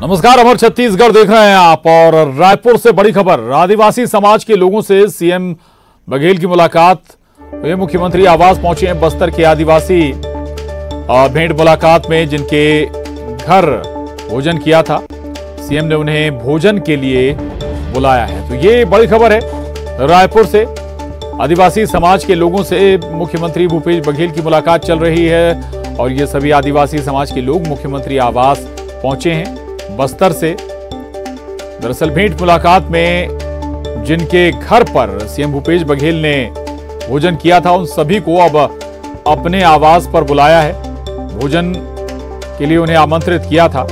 नमस्कार, अमर छत्तीसगढ़ देख रहे हैं आप। और रायपुर से बड़ी खबर, आदिवासी समाज के लोगों से सीएम बघेल की मुलाकात। वे मुख्यमंत्री आवास पहुंचे हैं। बस्तर के आदिवासी भेंट मुलाकात में जिनके घर भोजन किया था, सीएम ने उन्हें भोजन के लिए बुलाया है। तो ये बड़ी खबर है। रायपुर से आदिवासी समाज के लोगों से मुख्यमंत्री भूपेश बघेल की मुलाकात चल रही है और ये सभी आदिवासी समाज के लोग मुख्यमंत्री आवास पहुंचे हैं बस्तर से। दरअसल भेंट मुलाकात में जिनके घर पर सीएम भूपेश बघेल ने भोजन किया था, उन सभी को अब अपने आवास पर बुलाया है। भोजन के लिए उन्हें आमंत्रित किया था।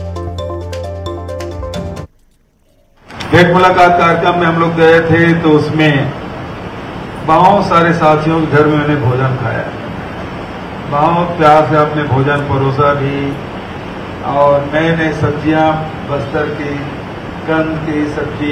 भेंट मुलाकात कार्यक्रम में हम लोग गए थे तो उसमें बहुत सारे साथियों के घर में उन्हें भोजन खाया, बहुत प्यार से अपने भोजन परोसा भी, और नए नए सब्जियां बस्तर की, कंद की सब्जी,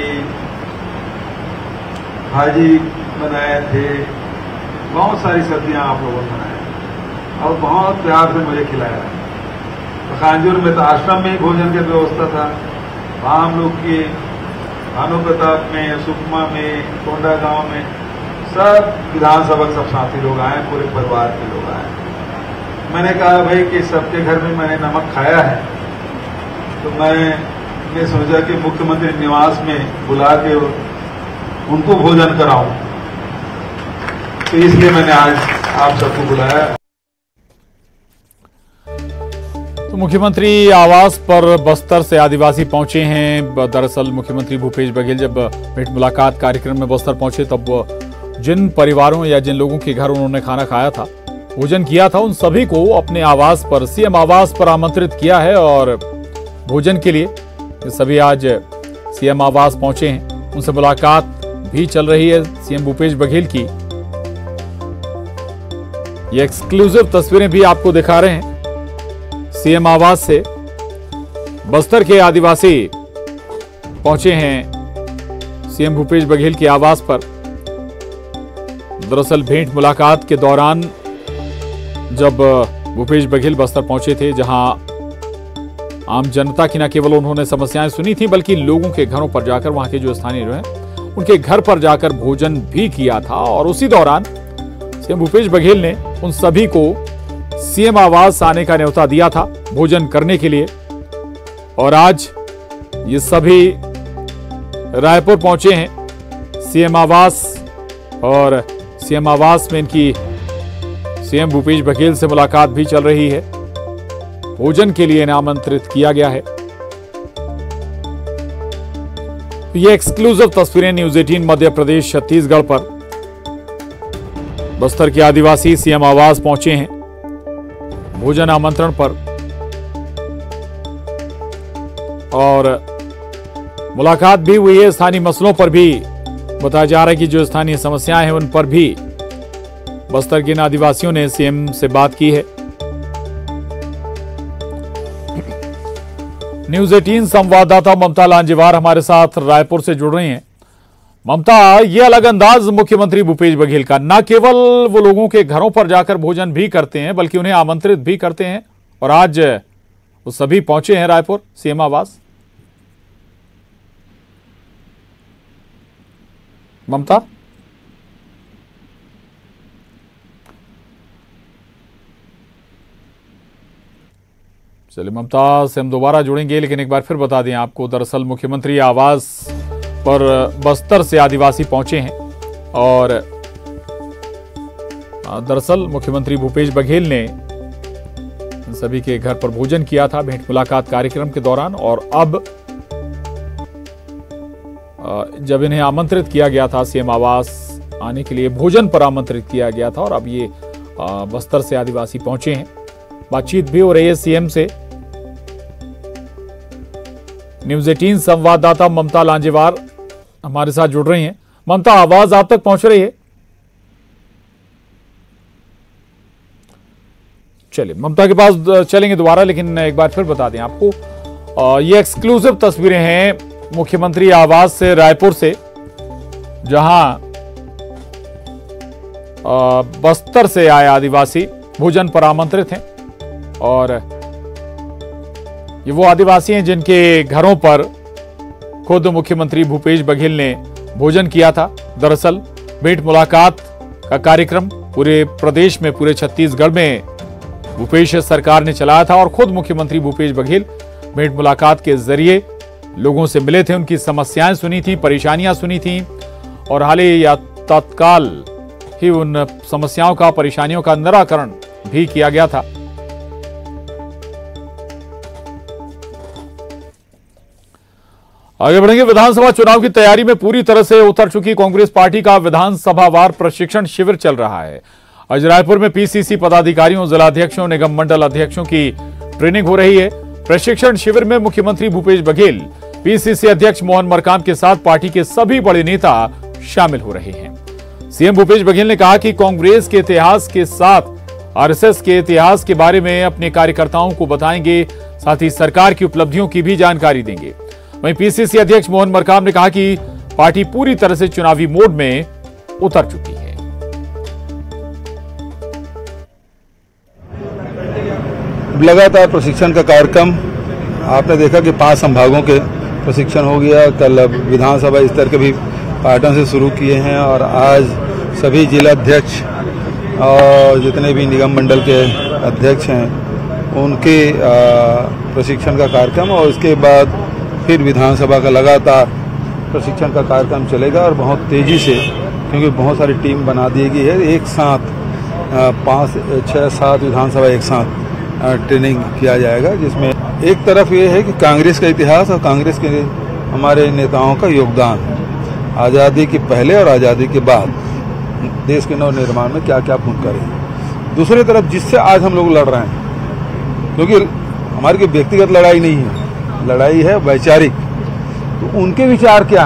भाजी बनाए थे, बहुत सारी सब्जियां आप लोगों ने बनाए और बहुत प्यार से मुझे खिलाया। तो खांजूर में तो आश्रम में ही भोजन की व्यवस्था था। वहां हम लोग के भानु प्रताप में, सुकमा में, कोंडा गांव में सब विधानसभा सब साथी लोग आए, पूरे परिवार के लोग आए। मैंने कहा भाई कि सबके घर में मैंने नमक खाया है, तो मैंने सोचा कि मुख्यमंत्री निवास में बुला के उनको भोजन कराऊं, तो इसलिए मैंने आज आप सबको बुलाया। तो मुख्यमंत्री आवास पर बस्तर से आदिवासी पहुंचे हैं। दरअसल मुख्यमंत्री भूपेश बघेल जब भेंट मुलाकात कार्यक्रम में बस्तर पहुंचे, तब जिन परिवारों या जिन लोगों के घर उन्होंने खाना खाया था, भोजन किया था, उन सभी को अपने आवास पर, सीएम आवास पर आमंत्रित किया है। और भोजन के लिए सभी आज सीएम आवास पहुंचे हैं। उनसे मुलाकात भी चल रही है सीएम भूपेश बघेल की। ये एक्सक्लूसिव तस्वीरें भी आपको दिखा रहे हैं। सीएम आवास से बस्तर के आदिवासी पहुंचे हैं सीएम भूपेश बघेल के आवास पर। दरअसल भेंट मुलाकात के दौरान जब भूपेश बघेल बस्तर पहुंचे थे, जहां आम जनता की न केवल उन्होंने समस्याएं सुनी थी, बल्कि लोगों के घरों पर जाकर, वहां के जो स्थानीय हैं उनके घर पर जाकर भोजन भी किया था। और उसी दौरान सीएम भूपेश बघेल ने उन सभी को सीएम आवास आने का न्योता दिया था भोजन करने के लिए। और आज ये सभी रायपुर पहुंचे हैं सीएम आवास, और सीएम आवास में इनकी सीएम भूपेश बघेल से मुलाकात भी चल रही है। भोजन के लिए इन्हें आमंत्रित किया गया है। ये एक्सक्लूसिव तस्वीरें न्यूज़ 18 मध्य प्रदेश छत्तीसगढ़ पर। बस्तर के आदिवासी सीएम आवास पहुंचे हैं भोजन आमंत्रण पर, और मुलाकात भी हुई है। स्थानीय मसलों पर भी बताया जा रहा है कि जो स्थानीय समस्याएं हैं उन पर भी बस्तर के आदिवासियों ने सीएम से बात की है। न्यूज़ 18 संवाददाता ममता लांजेवार हमारे साथ रायपुर से जुड़ रही हैं। ममता, ये अलग अंदाज मुख्यमंत्री भूपेश बघेल का, न केवल वो लोगों के घरों पर जाकर भोजन भी करते हैं, बल्कि उन्हें आमंत्रित भी करते हैं। और आज वो सभी पहुंचे हैं रायपुर सीएम आवास। ममता, चलिए ममता से हम दोबारा जुड़ेंगे, लेकिन एक बार फिर बता दें आपको, दरअसल मुख्यमंत्री आवास पर बस्तर से आदिवासी पहुंचे हैं। और दरअसल मुख्यमंत्री भूपेश बघेल ने सभी के घर पर भोजन किया था भेंट मुलाकात कार्यक्रम के दौरान। और अब जब इन्हें आमंत्रित किया गया था सीएम आवास आने के लिए, भोजन पर आमंत्रित किया गया था, और अब ये बस्तर से आदिवासी पहुंचे हैं। बातचीत भी हो रही है सीएम से। न्यूज़ 18 संवाददाता ममता लांजेवार हमारे साथ जुड़ रही हैं। ममता, आवाज आप तक पहुंच रही है? चलिए ममता के पास चलेंगे दोबारा, लेकिन एक बार फिर बता दें आपको, ये एक्सक्लूसिव तस्वीरें हैं मुख्यमंत्री आवास से रायपुर से, जहां बस्तर से आए आदिवासी भोजन पर आमंत्रित हैं। और ये वो आदिवासी हैं जिनके घरों पर खुद मुख्यमंत्री भूपेश बघेल ने भोजन किया था। दरअसल भेंट मुलाकात का कार्यक्रम पूरे प्रदेश में, पूरे छत्तीसगढ़ में भूपेश सरकार ने चलाया था और खुद मुख्यमंत्री भूपेश बघेल भेंट मुलाकात के जरिए लोगों से मिले थे, उनकी समस्याएं सुनी थी, परेशानियां सुनी थी और हाल ही या तत्काल ही उन समस्याओं का, परेशानियों का निराकरण भी किया गया था। आगे बढ़ेंगे। विधानसभा चुनाव की तैयारी में पूरी तरह से उतर चुकी कांग्रेस पार्टी का विधानसभावार प्रशिक्षण शिविर चल रहा है। आज रायपुर में पीसीसी पदाधिकारियों, जिलाध्यक्षों, निगम मंडल अध्यक्षों की ट्रेनिंग हो रही है। प्रशिक्षण शिविर में मुख्यमंत्री भूपेश बघेल, पीसीसी अध्यक्ष मोहन मरकाम के साथ पार्टी के सभी बड़े नेता शामिल हो रहे हैं। सीएम भूपेश बघेल ने कहा कि कांग्रेस के इतिहास के साथ आरएसएस के इतिहास के बारे में अपने कार्यकर्ताओं को बताएंगे, साथ ही सरकार की उपलब्धियों की भी जानकारी देंगे। वहीं पीसीसी अध्यक्ष मोहन मरकाम ने कहा कि पार्टी पूरी तरह से चुनावी मोड में उतर चुकी है। लगातार प्रशिक्षण का कार्यक्रम आपने देखा कि 5 संभागों के प्रशिक्षण हो गया। कल विधानसभा स्तर के भी पार्टन से शुरू किए हैं और आज सभी जिलाध्यक्ष और जितने भी निगम मंडल के अध्यक्ष हैं उनके प्रशिक्षण का कार्यक्रम, और उसके बाद फिर विधानसभा का लगातार प्रशिक्षण का कार्यक्रम चलेगा और बहुत तेजी से, क्योंकि बहुत सारी टीम बना दी गई है, एक साथ 5, 6, 7 विधानसभा एक साथ ट्रेनिंग किया जाएगा, जिसमें एक तरफ ये है कि कांग्रेस का इतिहास और कांग्रेस के हमारे नेताओं का योगदान, आज़ादी के पहले और आज़ादी के बाद देश के नव निर्माण में क्या क्या भूमिका रही। दूसरी तरफ जिससे आज हम लोग लड़ रहे हैं, क्योंकि हमारी कोई व्यक्तिगत लड़ाई नहीं है, लड़ाई है वैचारिक, तो उनके विचार क्या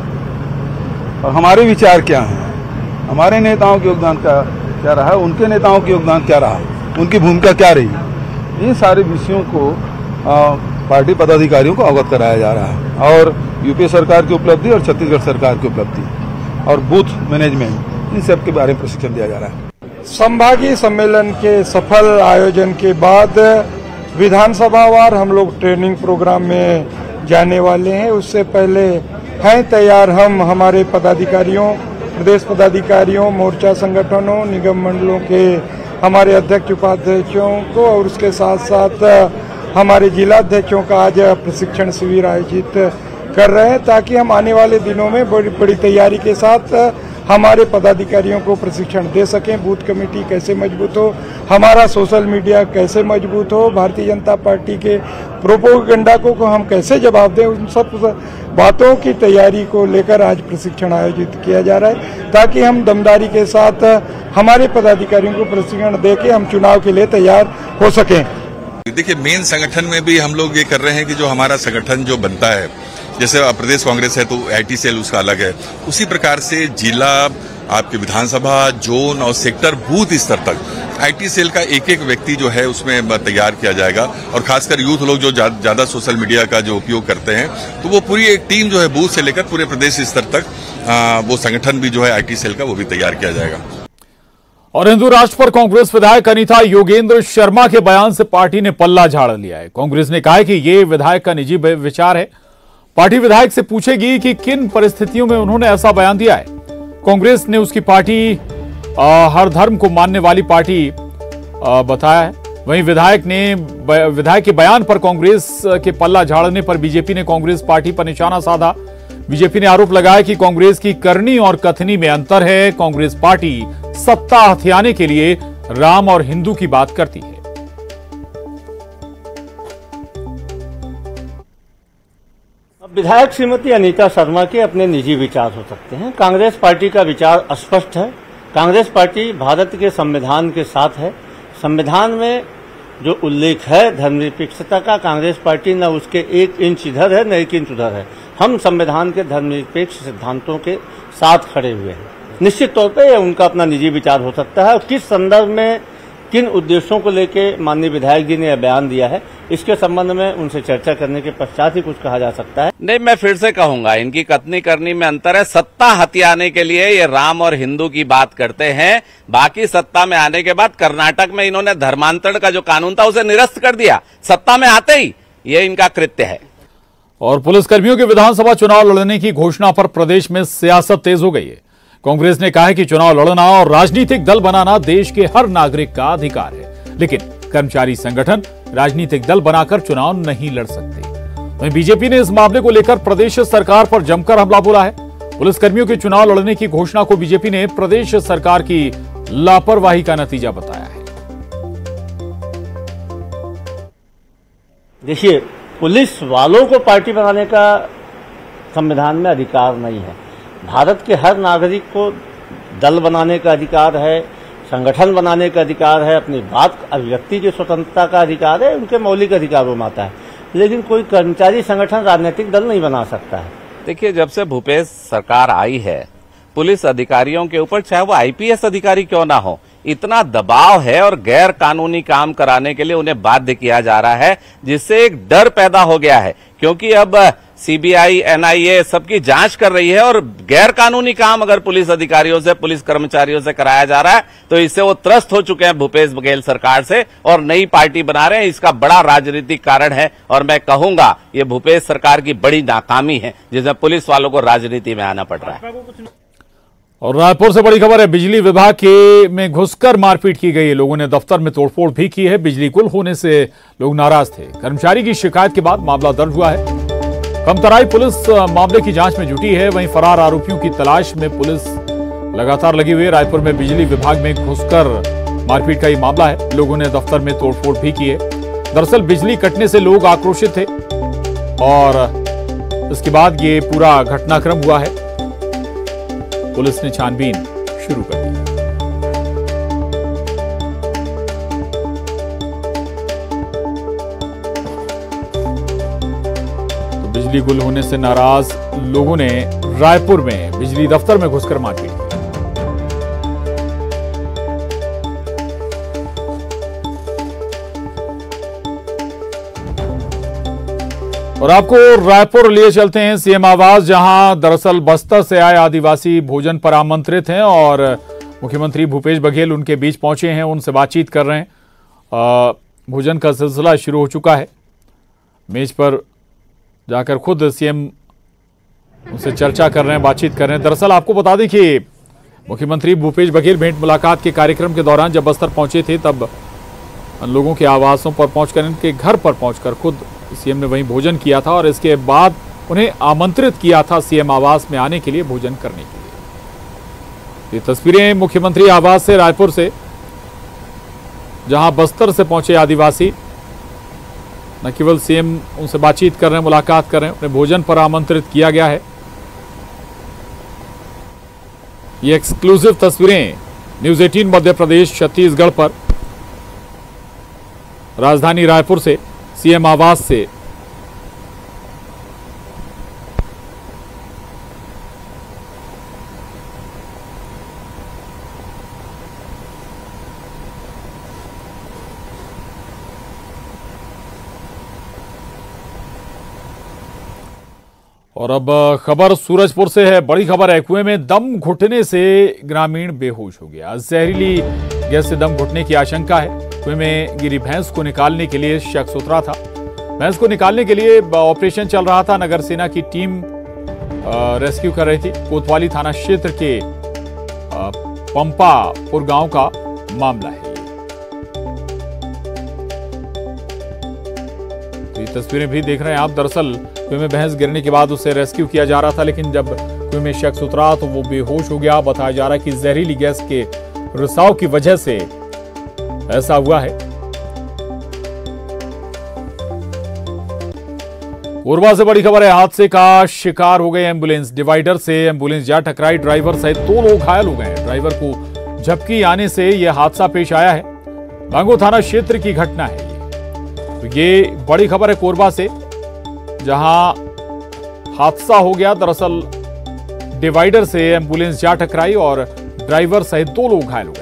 हैं और हमारे विचार क्या हैं, हमारे नेताओं के योगदान का क्या रहा, उनके नेताओं के योगदान क्या रहा, उनकी भूमिका क्या रही, इन सारे विषयों को पार्टी पदाधिकारियों को अवगत कराया जा रहा है। और यूपी सरकार की उपलब्धि और छत्तीसगढ़ सरकार की उपलब्धि और बूथ मैनेजमेंट, इन सब के बारे में प्रशिक्षण दिया जा रहा है। संभागीय सम्मेलन के सफल आयोजन के बाद विधानसभावार हम लोग ट्रेनिंग प्रोग्राम में जाने वाले हैं। उससे पहले हैं तैयार हम हमारे पदाधिकारियों, प्रदेश पदाधिकारियों, मोर्चा संगठनों, निगम मंडलों के हमारे अध्यक्ष उपाध्यक्षों को, और उसके साथ साथ हमारे जिलाध्यक्षों का आज प्रशिक्षण शिविर आयोजित कर रहे हैं, ताकि हम आने वाले दिनों में बड़ी तैयारी के साथ हमारे पदाधिकारियों को प्रशिक्षण दे सकें। बूथ कमेटी कैसे मजबूत हो, हमारा सोशल मीडिया कैसे मजबूत हो, भारतीय जनता पार्टी के प्रोपोगंडा को हम कैसे जवाब दें, उन सब बातों की तैयारी को लेकर आज प्रशिक्षण आयोजित किया जा रहा है, ताकि हम दमदारी के साथ हमारे पदाधिकारियों को प्रशिक्षण देके हम चुनाव के लिए तैयार हो सकें। देखिए, मेन संगठन में भी हम लोग ये कर रहे हैं कि जो हमारा संगठन जो बनता है, जैसे प्रदेश कांग्रेस है तो आईटी सेल उसका अलग है, उसी प्रकार से जिला, आपके विधानसभा, जोन और सेक्टर, बूथ स्तर तक आईटी सेल का एक एक व्यक्ति जो है उसमें तैयार किया जाएगा। और खासकर यूथ लोग जो ज्यादा सोशल मीडिया का जो उपयोग करते हैं, तो वो पूरी एक टीम जो है बूथ से लेकर पूरे प्रदेश स्तर तक वो संगठन भी जो है आईटी सेल का वो भी तैयार किया जाएगा। और हिंदू राष्ट्र पर कांग्रेस विधायक अनीता योगेंद्र शर्मा के बयान से पार्टी ने पल्ला झाड़ लिया है। कांग्रेस ने कहा है कि ये विधायक का निजी विचार है। पार्टी विधायक से पूछेगी कि किन परिस्थितियों में उन्होंने ऐसा बयान दिया है। कांग्रेस ने उसकी पार्टी हर धर्म को मानने वाली पार्टी बताया है। वहीं विधायक के बयान पर कांग्रेस के पल्ला झाड़ने पर बीजेपी ने कांग्रेस पार्टी पर निशाना साधा। बीजेपी ने आरोप लगाया कि कांग्रेस की करनी और कथनी में अंतर है। कांग्रेस पार्टी सत्ता हथियाने के लिए राम और हिंदू की बात करती है। विधायक श्रीमती अनीता शर्मा के अपने निजी विचार हो सकते हैं। कांग्रेस पार्टी का विचार स्पष्ट है। कांग्रेस पार्टी भारत के संविधान के साथ है। संविधान में जो उल्लेख है धर्मनिरपेक्षता का, कांग्रेस पार्टी न उसके 1 इंच इधर है न 1 इंच उधर है। हम संविधान के धर्मनिरपेक्ष सिद्धांतों के साथ खड़े हुए हैं। निश्चित तौर पे उनका अपना निजी विचार हो सकता है और किस संदर्भ में, किन उद्देश्यों को लेके माननीय विधायक जी ने यह बयान दिया है, इसके संबंध में उनसे चर्चा करने के पश्चात ही कुछ कहा जा सकता है। नहीं, मैं फिर से कहूंगा, इनकी कथनी करनी में अंतर है। सत्ता हथियाने के लिए ये राम और हिंदू की बात करते हैं। बाकी सत्ता में आने के बाद कर्नाटक में इन्होंने धर्मांतरण का जो कानून था उसे निरस्त कर दिया। सत्ता में आते ही ये इनका कृत्य है। और पुलिसकर्मियों के विधानसभा चुनाव लड़ने की घोषणा पर प्रदेश में सियासत तेज हो गई है। कांग्रेस ने कहा है कि चुनाव लड़ना और राजनीतिक दल बनाना देश के हर नागरिक का अधिकार है, लेकिन कर्मचारी संगठन राजनीतिक दल बनाकर चुनाव नहीं लड़ सकते। वहीं बीजेपी ने इस मामले को लेकर प्रदेश सरकार पर जमकर हमला बोला है। पुलिसकर्मियों के चुनाव लड़ने की घोषणा को बीजेपी ने प्रदेश सरकार की लापरवाही का नतीजा बताया है। देखिए, पुलिस वालों को पार्टी बनाने का संविधान में अधिकार नहीं है। भारत के हर नागरिक को दल बनाने का अधिकार है, संगठन बनाने का अधिकार है, अपनी बात अभिव्यक्ति की स्वतंत्रता का अधिकार है, उनके मौलिक अधिकारों में आता है। लेकिन कोई कर्मचारी संगठन राजनीतिक दल नहीं बना सकता है। देखिए, जब से भूपेश सरकार आई है, पुलिस अधिकारियों के ऊपर, चाहे वो आईपीएस अधिकारी क्यों ना हो, इतना दबाव है और गैर कानूनी काम कराने के लिए उन्हें बाध्य किया जा रहा है, जिससे एक डर पैदा हो गया है। क्योंकि अब सीबीआई, एनआईए सबकी जांच कर रही है और गैर कानूनी काम अगर पुलिस अधिकारियों से, पुलिस कर्मचारियों से कराया जा रहा है तो इससे वो त्रस्त हो चुके हैं भूपेश बघेल सरकार से और नई पार्टी बना रहे हैं। इसका बड़ा राजनीतिक कारण है और मैं कहूंगा ये भूपेश सरकार की बड़ी नाकामी है, जिसमें पुलिस वालों को राजनीति में आना पड़ रहा है। और रायपुर से बड़ी खबर है, बिजली विभाग के में घुसकर मारपीट की गई है। लोगों ने दफ्तर में तोड़फोड़ भी की है। बिजली गुल होने से लोग नाराज थे। कर्मचारी की शिकायत के बाद मामला दर्ज हुआ है। कमतराई पुलिस मामले की जांच में जुटी है। वहीं फरार आरोपियों की तलाश में पुलिस लगातार लगी हुई है। रायपुर में बिजली विभाग में घुसकर मारपीट का ये मामला है। लोगों ने दफ्तर में तोड़फोड़ भी की है। दरअसल बिजली कटने से लोग आक्रोशित थे और इसके बाद ये पूरा घटनाक्रम हुआ है। पुलिस ने छानबीन शुरू कर दी। तो बिजली गुल होने से नाराज लोगों ने रायपुर में बिजली दफ्तर में घुसकर मारपीट की। और आपको रायपुर लिए चलते हैं सीएम आवास, जहां दरअसल बस्तर से आए आदिवासी भोजन पर आमंत्रित हैं और मुख्यमंत्री भूपेश बघेल उनके बीच पहुंचे हैं, उनसे बातचीत कर रहे हैं। भोजन का सिलसिला शुरू हो चुका है। मेज पर जाकर खुद सीएम उनसे चर्चा कर रहे हैं, बातचीत कर रहे हैं। दरअसल आपको बता दें कि मुख्यमंत्री भूपेश बघेल भेंट मुलाकात के कार्यक्रम के दौरान जब बस्तर पहुंचे थे, तब लोगों के आवासों पर पहुंचकर, इनके घर पर पहुंचकर खुद सीएम ने वहीं भोजन किया था और इसके बाद उन्हें आमंत्रित किया था सीएम आवास में आने के लिए, भोजन करने के लिए। ये तस्वीरें मुख्यमंत्री आवास से, रायपुर से, जहां बस्तर से पहुंचे आदिवासी न केवल सीएम उनसे बातचीत कर रहे हैं, मुलाकात कर रहे हैं, उन्हें भोजन पर आमंत्रित किया गया है। ये एक्सक्लूसिव तस्वीरें न्यूज 18 मध्य प्रदेश छत्तीसगढ़ पर, राजधानी रायपुर से, सीएम आवास से। और अब खबर सूरजपुर से है। बड़ी खबर है, कुएं में दम घुटने से ग्रामीण बेहोश हो गया। जहरीली गैस से दम घुटने की आशंका है। कुएं में गिरी भैंस को निकालने के लिए शख्स उतरा था। भैंस को निकालने के लिए ऑपरेशन चल रहा था। नगर सेना की टीम रेस्क्यू कर रही थी। कोतवाली थाना क्षेत्र के पंपापुर गांव का मामला है। तो ये तस्वीरें भी देख रहे हैं आप। दरअसल कुएं में भैंस गिरने के बाद उसे रेस्क्यू किया जा रहा था, लेकिन जब कुएं में शख्स उतरा तो वो बेहोश हो गया। बताया जा रहा है कि जहरीली गैस के रिसाव की वजह से ऐसा हुआ है। कोरबा से बड़ी खबर है, हादसे का शिकार हो गए एम्बुलेंस। डिवाइडर से एम्बुलेंस जा टकराई, ड्राइवर सहित 2 लोग घायल हो गए हैं। ड्राइवर को झपकी आने से यह हादसा पेश आया है। बांगो थाना क्षेत्र की घटना है तो ये बड़ी खबर है कोरबा से, जहां हादसा हो गया। दरअसल डिवाइडर से एम्बुलेंस जा टकराई और ड्राइवर सहित 2 लोग घायल हो गए।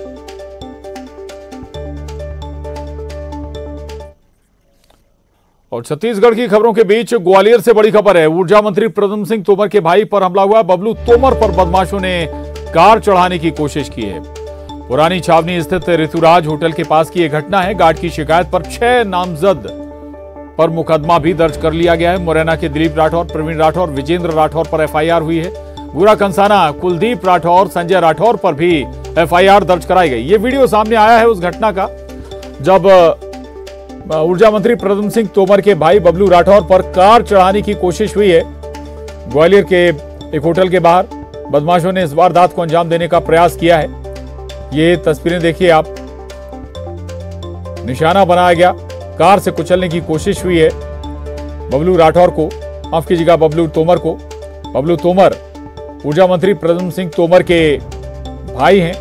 और छत्तीसगढ़ की खबरों के बीच ग्वालियर से बड़ी खबर है। ऊर्जा मंत्री प्रद्युम्न सिंह तोमर के भाई पर हमला हुआ। बबलू तोमर पर बदमाशों ने कार चढ़ाने की कोशिश की है। पुरानी छावनी स्थित ऋतुराज होटल के पास की यह घटना है। गार्ड की शिकायत पर 6 नामजद पर मुकदमा भी दर्ज कर लिया गया है। मुरैना के दिलीप राठौर, प्रवीण राठौर, विजेंद्र राठौर पर एफआईआर हुई है। गुरा कंसाना, कुलदीप राठौर, संजय राठौर पर भी एफआईआर दर्ज कराई गई। ये वीडियो सामने आया है उस घटना का जब ऊर्जा मंत्री प्रद्युम्न सिंह तोमर के भाई बबलू राठौर पर कार चढ़ाने की कोशिश हुई है। ग्वालियर के एक होटल के बाहर बदमाशों ने इस वारदात को अंजाम देने का प्रयास किया है। ये तस्वीरें देखिए आप, निशाना बनाया गया, कार से कुचलने की कोशिश हुई है बबलू राठौर को, माफ कीजिएगा बबलू तोमर को। बबलू तोमर ऊर्जा मंत्री प्रद्युम्न सिंह तोमर के भाई हैं।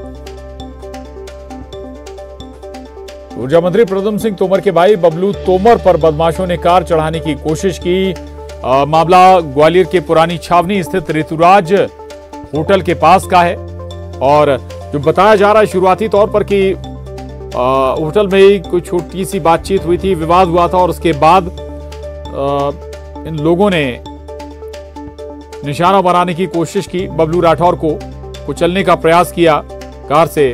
ऊर्जा मंत्री प्रद्युम्न सिंह तोमर के भाई बबलू तोमर पर बदमाशों ने कार चढ़ाने की कोशिश की। मामला ग्वालियर के पुरानी छावनी स्थित ऋतुराज होटल के पास का है और जो बताया जा रहा है शुरुआती तौर पर कि होटल में ही कोई छोटी सी बातचीत हुई थी, विवाद हुआ था और उसके बाद इन लोगों ने निशाना बनाने की कोशिश की, बबलू राठौर को कुचलने का प्रयास किया कार से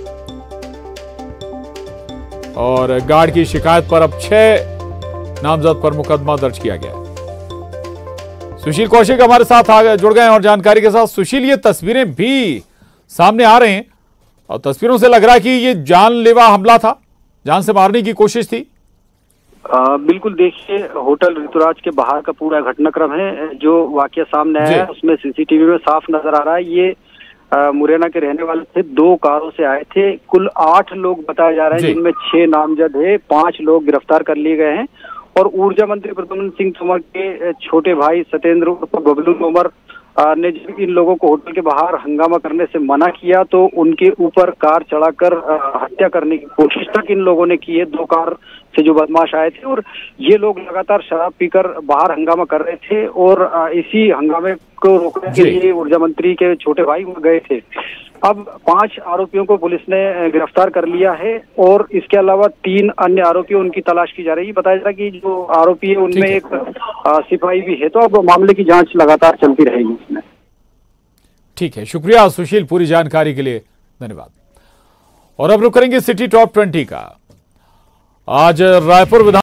और गार्ड की शिकायत पर अब 6 नामजद पर मुकदमा दर्ज किया गया है। सुशील कौशिक हमारे साथ जुड़ गए हैं और जानकारी के साथ। सुशील, ये तस्वीरें भी सामने आ रहे हैं और तस्वीरों से लग रहा है कि ये जानलेवा हमला था, जान से मारने की कोशिश थी। बिल्कुल, देखिए होटल ऋतुराज के बाहर का पूरा घटनाक्रम है जो वाकया सामने आया है उसमें सीसीटीवी में साफ नजर आ रहा है। ये मुरैना के रहने वाले थे, 2 कारों से आए थे। कुल 8 लोग बताए जा रहे हैं जिनमें 6 नामजद है, 5 लोग गिरफ्तार कर लिए गए हैं। और ऊर्जा मंत्री प्रद्युम्न सिंह तोमर के छोटे भाई सत्येंद्र बबलू तोमर ने जब इन लोगों को होटल के बाहर हंगामा करने से मना किया तो उनके ऊपर कार चढ़ाकर हत्या करने की कोशिश तक इन लोगों ने की है। 2 कार से जो बदमाश आए थे और ये लोग लगातार शराब पीकर बाहर हंगामा कर रहे थे और इसी हंगामे को रोकने के लिए ऊर्जा मंत्री के छोटे भाई गए थे। अब 5 आरोपियों को पुलिस ने गिरफ्तार कर लिया है और इसके अलावा 3 अन्य आरोपियों उनकी तलाश की जा रही है। बताया जा रहा है कि जो आरोपी है उनमें एक सिपाही भी है, तो अब मामले की जांच लगातार चलती रहेगी इसमें। ठीक है, शुक्रिया सुशील पूरी जानकारी के लिए, धन्यवाद। और अब रुक करेंगे सिटी टॉप 20 का। आज रायपुर विधान